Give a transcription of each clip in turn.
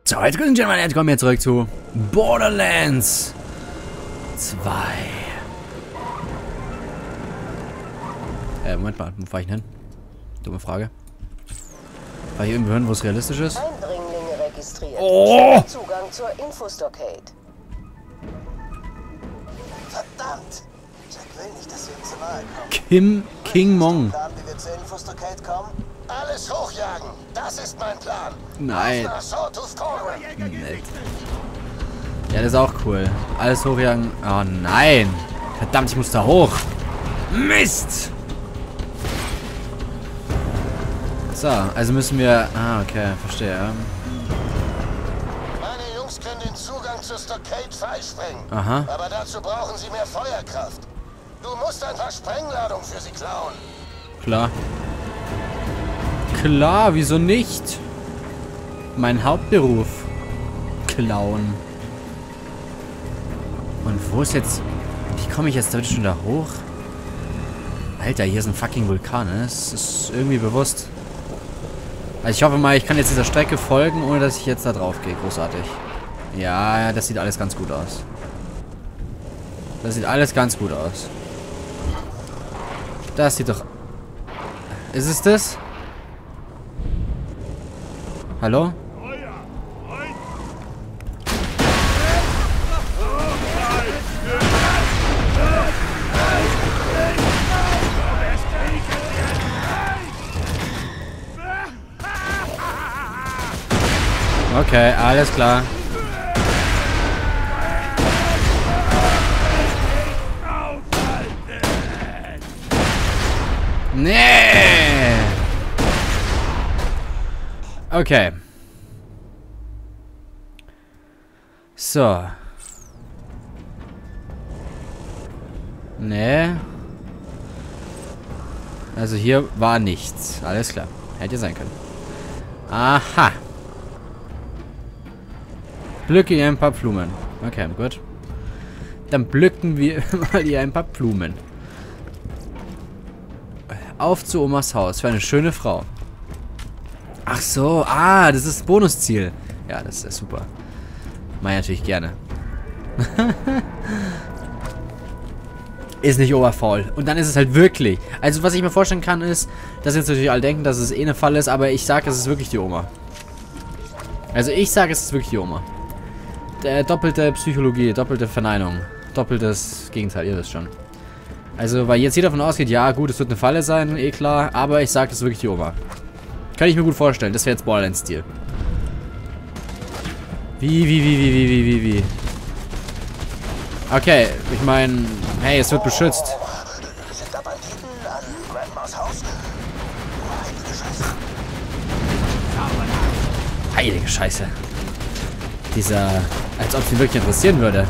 So, jetzt kommen wir zurück zu Borderlands 2. Moment mal, wo fahre ich denn hin? Dumme Frage. Fahre ich irgendwo hin, wo es realistisch ist? Eindringlinge registriert. Oh! Zugang zur Infostockade. Verdammt! Jack will nicht, dass wir ihm zu nahe kommen. King Mong. Plan, wie wir zur Infostockade kommen? Alles hochjagen! Das ist mein Plan! Nein. Auf nach Sawtooth Colwyn. Nett. Ja, das ist auch cool. Alles hochjagen. Oh nein. Verdammt, ich muss da hoch. Mist! So, also müssen wir... Ah, okay, verstehe. Meine Jungs können den Zugang zur Stockade freisprengen. Aha. Aber dazu brauchen sie mehr Feuerkraft. Du musst ein paar Sprengladungen für sie klauen. Klar. Klar, wieso nicht? Mein Hauptberuf. Klauen. Und wo ist jetzt... Wie komme ich jetzt da schon da hoch? Alter, hier ist ein fucking Vulkan, ne? Das ist irgendwie bewusst. Also ich hoffe mal, ich kann jetzt dieser Strecke folgen, ohne dass ich jetzt da drauf gehe. Großartig. Ja, das sieht alles ganz gut aus. Das sieht alles ganz gut aus. Das sieht doch... Ist es das? Hallo? Okay, alles klar. Nee. Okay. So. Nee. Also hier war nichts. Alles klar. Hätte sein können. Aha. Pflücke ihr ein paar Blumen. Okay, gut. Dann pflücken wir mal hier ein paar Blumen. Auf zu Omas Haus. Für eine schöne Frau. Ach so. Ah, das ist das Bonusziel. Ja, das ist super. Mach ich natürlich gerne. Ist nicht oberfaul. Und dann ist es halt wirklich. Also, was ich mir vorstellen kann, ist, dass jetzt natürlich alle denken, dass es eh eine Falle ist, aber ich sage, es ist wirklich die Oma. Also, ich sage, es ist wirklich die Oma. Doppelte Psychologie, doppelte Verneinung. Doppeltes Gegenteil, ihr wisst schon. Also, weil jetzt jeder davon ausgeht, ja gut, es wird eine Falle sein, eh klar, aber ich sage, es ist wirklich die Oma. Kann ich mir gut vorstellen, das wäre jetzt Borderlands-Stil. Wie? Okay, ich meine, hey, es wird beschützt. Sind da Banditen an Grandmas Haus? Heilige Scheiße. Dieser, als ob es ihn wirklich interessieren würde.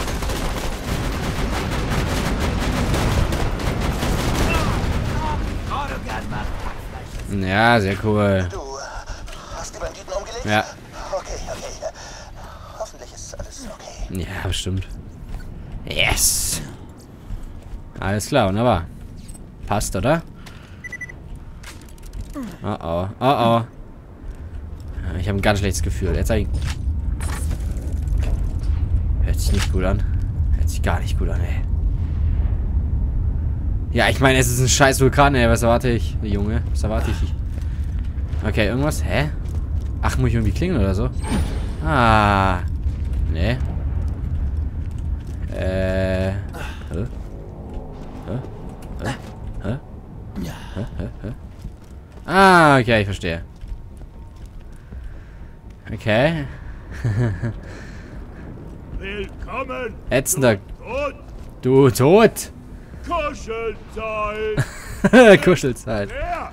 Ja, sehr cool. Du hast die Banditen umgelegt? Ja. Okay. Hoffentlich ist alles okay. Ja, bestimmt. Yes. Alles klar, wunderbar. Passt, oder? Oh oh. Ich habe ein ganz schlechtes Gefühl. Jetzt hört sich nicht gut an. Hört sich gar nicht gut an, ey. Ja, ich meine, es ist ein scheiß Vulkan, ey. Was erwarte ich? Junge, was erwarte ich? Okay, irgendwas? Hä? Ach, muss ich irgendwie klingeln oder so? Ah. Nee. Hä? Ah, okay, ich verstehe. Okay. Willkommen! Ätzender. Und Du tot! Kuschelzeit! Kuschelzeit. Ja!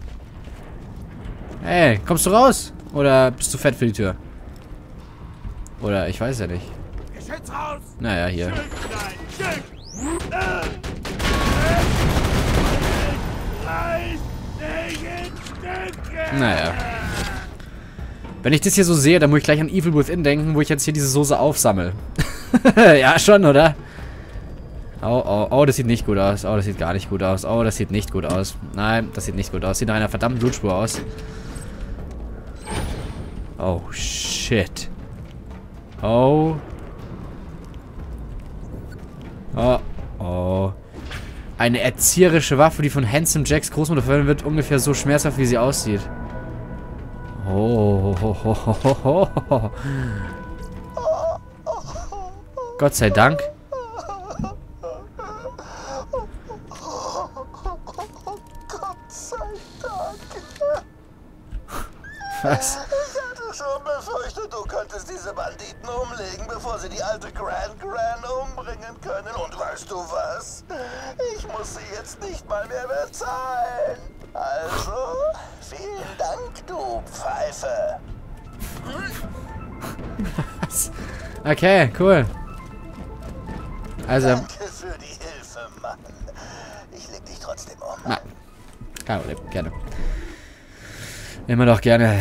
Hey, kommst du raus? Oder bist du fett für die Tür? Oder, ich weiß ja nicht. Geschütz raus! Naja, hier. Schick! Reiß dich in Stücke! Naja. Wenn ich das hier so sehe, dann muss ich gleich an Evil Within denken, wo ich jetzt hier diese Soße aufsammle. Ja, schon, oder? Oh, das sieht nicht gut aus. Oh, das sieht gar nicht gut aus. Oh, das sieht nicht gut aus. Nein, das sieht nicht gut aus. Sieht nach einer verdammten Blutspur aus. Oh, shit. Oh. Oh. Oh. Eine erzieherische Waffe, die von Handsome Jacks Großmutter verwendet wird, ungefähr so schmerzhaft, wie sie aussieht. Oh. Gott sei Dank. Gott sei Dank. Was? Ich hatte schon befürchtet, du könntest diese Banditen umlegen, bevor sie die alte Gran umbringen können. Und weißt du was? Ich muss sie jetzt nicht mal mehr bezahlen. Also, vielen Dank, du Pfeife. Was? Okay, cool. Also. Danke für die Hilfe, Mann. Ich leg dich trotzdem um. Na, kein Problem, gerne. Immer doch gerne.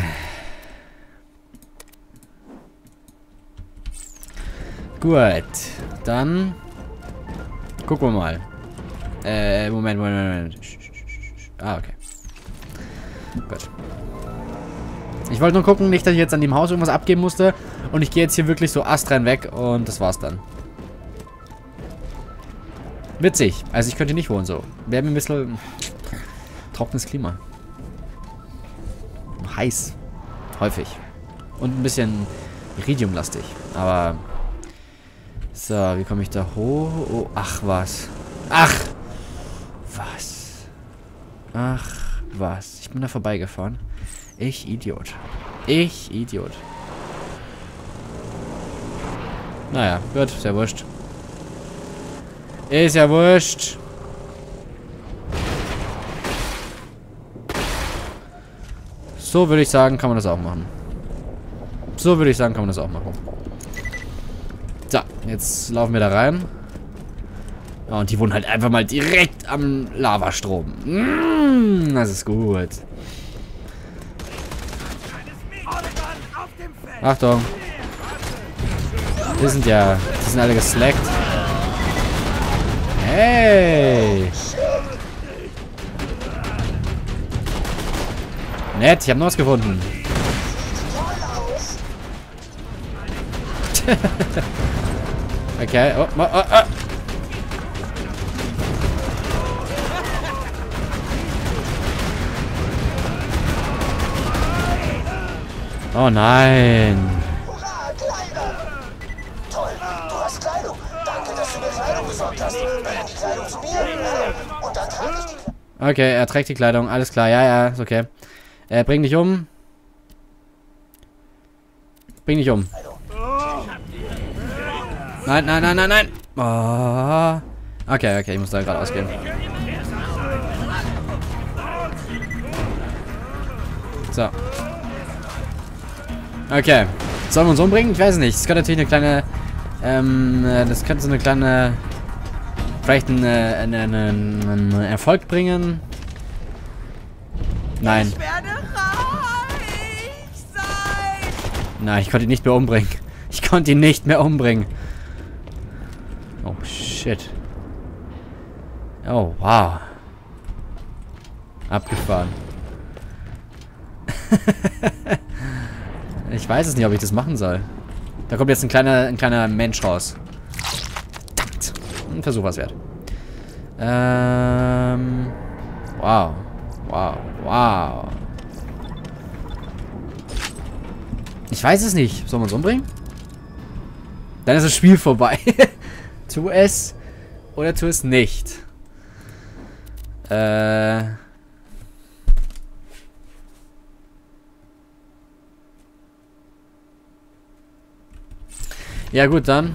Gut, dann gucken wir mal. Moment. Ah, okay. Gut. Ich wollte nur gucken, nicht, dass ich jetzt an dem Haus irgendwas abgeben musste. Und ich gehe jetzt hier wirklich so astrein weg und das war's dann. Witzig. Also ich könnte nicht wohnen so. Wäre mir ein bisschen trockenes Klima. Heiß. Häufig. Und ein bisschen iridiumlastig. Aber so, wie komme ich da hoch? Oh, ach was. Ach was. Ach was. Ich bin da vorbeigefahren. Ich Idiot. Ich Idiot. Naja, gut, ist ja wurscht. Ist ja wurscht. So würde ich sagen, kann man das auch machen. So würde ich sagen, kann man das auch machen. So, jetzt laufen wir da rein. Ja, und die wohnen halt einfach mal direkt am Lavastrom. Das ist gut. Achtung. Die sind alle geslackt. Hey. Nett, ich habe noch was gefunden. Okay, oh. Oh nein. Hurra, Kleider! Toll, du hast Kleidung. Danke, dass du mir Kleidung besorgt hast. Bring die Kleidung zu mir. Und dann trage ich die Kleidung. Okay, er trägt die Kleidung. Alles klar. Ja, ist okay. Bring dich um. Bring dich um. Nein. Oh. Okay, ich muss da gerade ausgehen. So. Okay. Sollen wir uns umbringen? Ich weiß nicht. Das könnte natürlich eine kleine, das könnte so eine kleine, vielleicht einen Erfolg bringen. Nein. Ich werde reich sein. Nein, ich konnte ihn nicht mehr umbringen. Ich konnte ihn nicht mehr umbringen. Oh, shit. Oh, wow. Abgefahren. Ich weiß es nicht, ob ich das machen soll. Da kommt jetzt ein kleiner Mensch raus. Verdammt. Ein Versuch was wert. Wow. Ich weiß es nicht. Sollen wir uns umbringen? Dann ist das Spiel vorbei. Tu es oder tu es nicht. Ja gut, dann.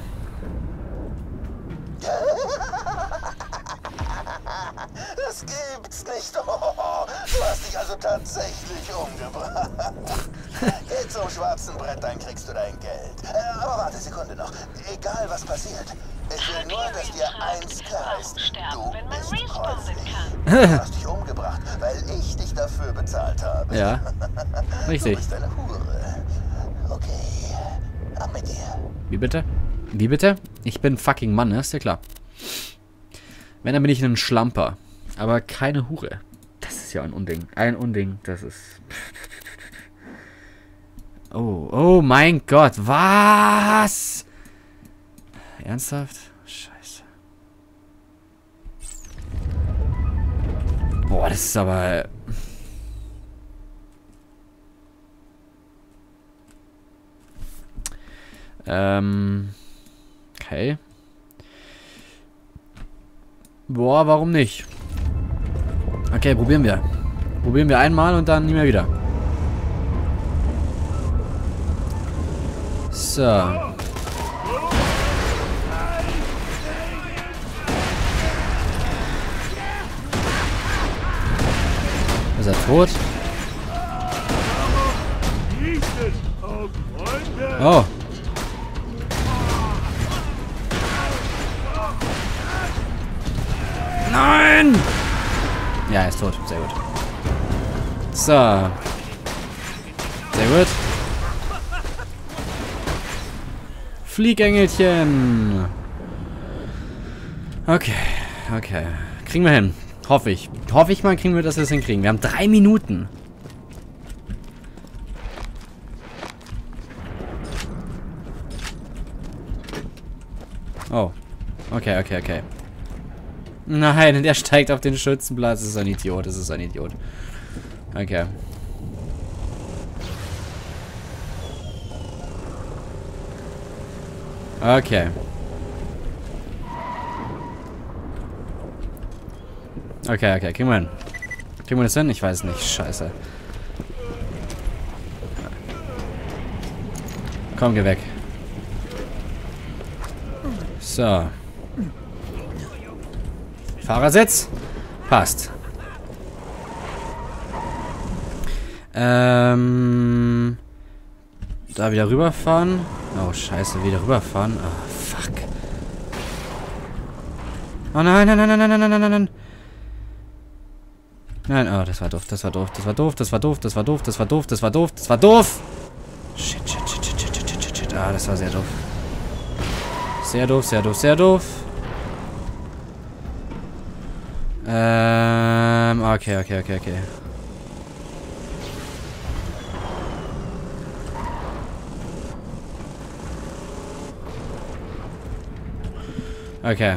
Das gibt's nicht. Oh, du hast dich also tatsächlich umgebracht. Geh zum schwarzen Brett, dann kriegst du dein Geld. Aber warte Sekunde noch. Egal was passiert. Ich will nur, dass dir eins klar ist. Du bist käuflich. Du hast dich umgebracht, weil ich dich dafür bezahlt habe. Ja. Richtig. Du bist eine Hure. Okay. Ab mit dir. Wie bitte? Wie bitte? Ich bin fucking Mann, ne? Ist ja klar. Wenn, dann bin ich ein Schlamper. Aber keine Hure. Das ist ja ein Unding. Ein Unding. Das ist... Oh, oh mein Gott. Was? Ernsthaft? Scheiße. Boah, das ist aber... Okay. Boah, warum nicht? Okay, probieren wir. Probieren wir einmal und dann nie mehr wieder. So. Ist er tot? Oh. Nein! Ja, er ist tot. Sehr gut. So. Sehr gut. Fliegengelchen. Okay. Okay. Kriegen wir hin. Hoffe ich. Hoffe ich mal, kriegen wir das jetzt hinkriegen. Wir haben 3 Minuten. Oh. Okay, okay, okay. Nein, der steigt auf den Schützenplatz. Das ist ein Idiot. Das ist ein Idiot. Okay. Okay. Okay, okay. Kriegen wir hin. Kriegen wir das hin? Ich weiß nicht. Scheiße. Komm, geh weg. So. Fahrersitz. Passt. Da wieder rüberfahren. Oh, scheiße, wieder rüberfahren. Oh, fuck. Oh nein, nein, nein, nein, nein, nein, nein, nein, nein. Nein, oh, das war doof, das war doof, das war doof, das war doof, das war doof, das war doof, das war doof, das war doof. Shit, shit, shit, shit, shit, shit, shit, shit. Ah, das war sehr doof. Sehr doof, sehr doof, sehr doof. Okay, okay, okay, okay. Okay.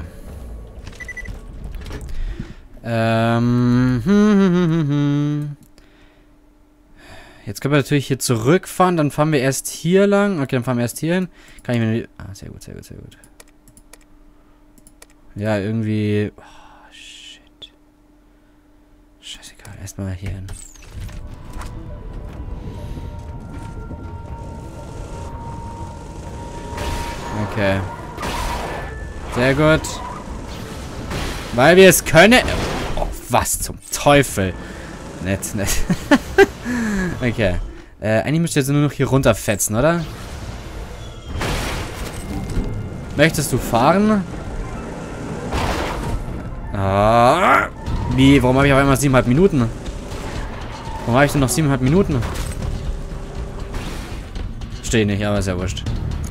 Jetzt können wir natürlich hier zurückfahren. Dann fahren wir erst hier lang. Okay, dann fahren wir erst hier hin. Kann ich mir... Ah, sehr gut, sehr gut, sehr gut. Ja, irgendwie... Oh, shit. Scheißegal. Erstmal hier hin. Okay. Sehr gut. Weil wir es können. Oh, was zum Teufel. Nett, nett. Okay. Eigentlich müsst ihr jetzt nur noch hier runterfetzen, oder? Möchtest du fahren? Ah. Wie? Warum habe ich auf einmal 7,5 Minuten? Warum habe ich denn noch 7,5 Minuten? Stehe nicht, aber ist ja wurscht.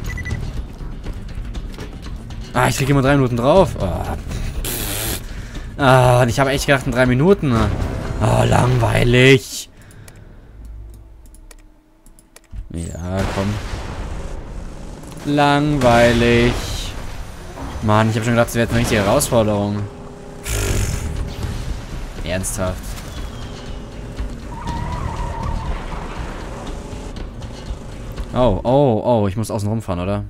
Ah, ich kriege immer 3 Minuten drauf. Oh. Ah, und ich habe echt gedacht in 3 Minuten. Oh, langweilig. Ja, komm. Langweilig. Mann, ich habe schon gedacht, das wäre jetzt eine richtige Herausforderung. Ernsthaft. Oh, oh, oh, ich muss außen rumfahren, oder?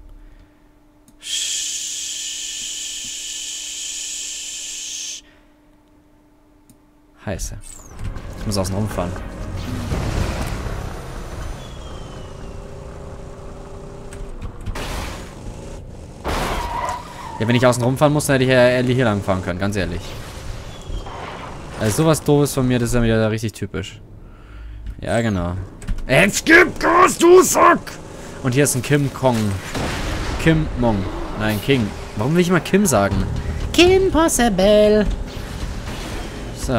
Scheiße. Ich muss außen rumfahren. Ja, wenn ich außen rumfahren muss, dann hätte ich ja ehrlich hier lang fahren können, ganz ehrlich. Also sowas Doofes von mir, das ist ja wieder richtig typisch. Ja, genau. Jetzt gib Gas, du Sack! Und hier ist ein Kim Kong. Kim Mong. Nein, King. Warum will ich immer Kim sagen? Kim Possible. So.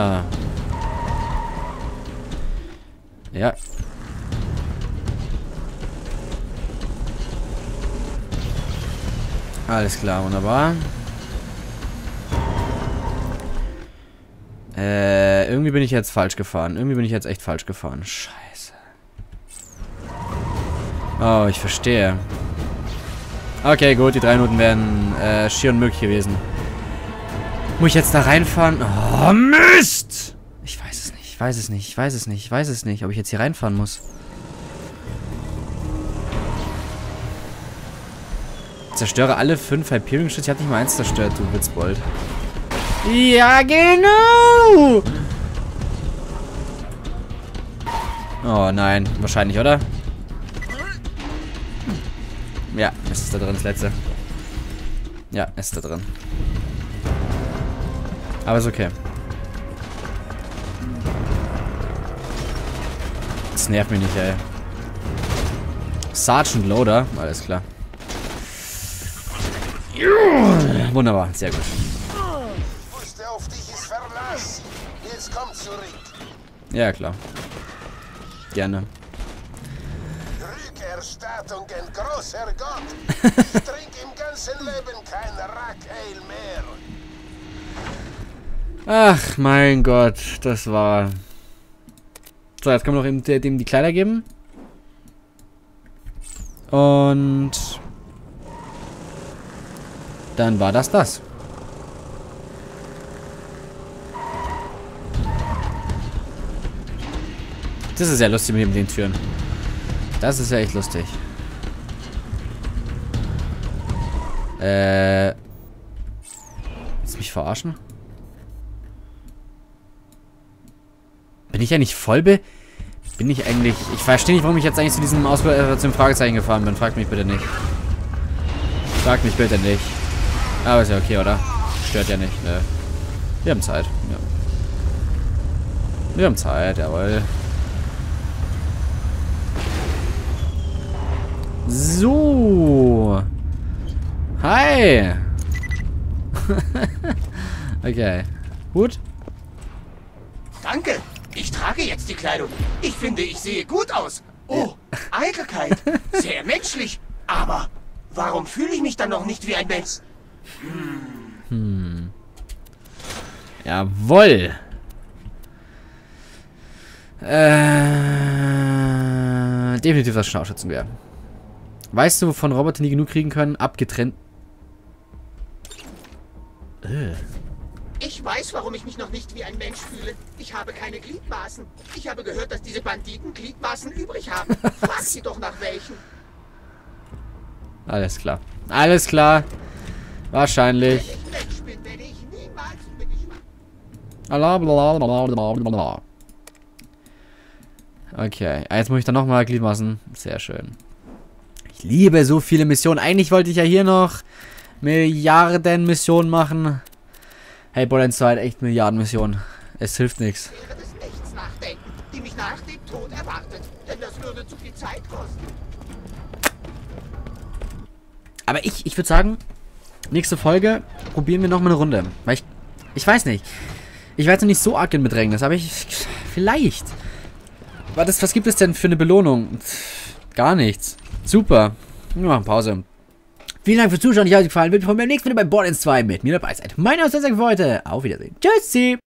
Ja. Alles klar, wunderbar. Irgendwie bin ich jetzt falsch gefahren. Irgendwie bin ich jetzt echt falsch gefahren. Scheiße. Oh, ich verstehe. Okay, gut, die 3 Minuten wären schier unmöglich gewesen. Muss ich jetzt da reinfahren? Oh, Mist! Ich weiß es nicht, ich weiß es nicht, ich weiß es nicht, ich weiß es nicht, ob ich jetzt hier reinfahren muss. Zerstöre alle 5 Hyperion-Schüsse. Ich hab nicht mal 1 zerstört, du Witzbold. Ja, genau! Oh nein, wahrscheinlich, oder? Ja, es ist da drin, das letzte. Ja, es ist da drin. Aber ist okay. Das nervt mich nicht, ey. Sergeant Loader, alles klar. Wunderbar, sehr gut. Wusste, auf dich ist Verlass. Jetzt komm zurück. Ja, klar. Gerne. Rückerstattung, ein großer Gott. Ich trinke im ganzen Leben kein Rack-Ale mehr. Ach, mein Gott, das war... So, jetzt können wir noch dem die Kleider geben. Und... Dann war das. Das ist ja lustig mit den Türen. Das ist ja echt lustig. Willst du mich verarschen? Bin ich eigentlich Bin ich eigentlich... Ich verstehe nicht, warum ich jetzt eigentlich zu diesem zum Fragezeichen gefahren bin. Fragt mich bitte nicht. Fragt mich bitte nicht. Aber ist ja okay, oder? Stört ja nicht, ne? Wir haben Zeit. Ja. Wir haben Zeit, jawohl. So. Hi. Okay. Gut. Danke. Ich trage jetzt die Kleidung. Ich finde, ich sehe gut aus. Oh, Eitelkeit. Sehr menschlich. Aber warum fühle ich mich dann noch nicht wie ein Mensch? Jawohl. Definitiv das Scharfschützengewehr. Weißt du, wovon Roboter nie genug kriegen können? Abgetrennt. Ich weiß, warum ich mich noch nicht wie ein Mensch fühle. Ich habe keine Gliedmaßen. Ich habe gehört, dass diese Banditen Gliedmaßen übrig haben. Frag sie doch nach welchen. Alles klar. Alles klar. Wahrscheinlich. Wenn ich Mensch bin, werde ich niemals über die Schwach. Blablabla. Okay, jetzt muss ich dann nochmal Gliedmaßen. Sehr schön. Ich liebe so viele Missionen. Eigentlich wollte ich ja hier noch Milliarden Missionen machen. Hey, Borderlands 2 hat echt Milliarden-Missionen. Es hilft nichts. Wäre des Nichts nachdenken, die mich nach dem Tod erwartet. Denn das würde zu viel Zeit kosten. Aber ich würde sagen, nächste Folge probieren wir nochmal eine Runde. Weil ich weiß nicht. Ich war jetzt noch nicht so arg in Bedrängnis, aber vielleicht. Was gibt es denn für eine Belohnung? Gar nichts. Super. Wir machen Pause. Vielen Dank fürs Zuschauen. Ich hoffe, es hat euch gefallen. Wird von mir nächstes Video bei Borderlands 2 mit mir dabei seid. Mein Name ist Cesar für heute. Auf Wiedersehen. Tschüssi.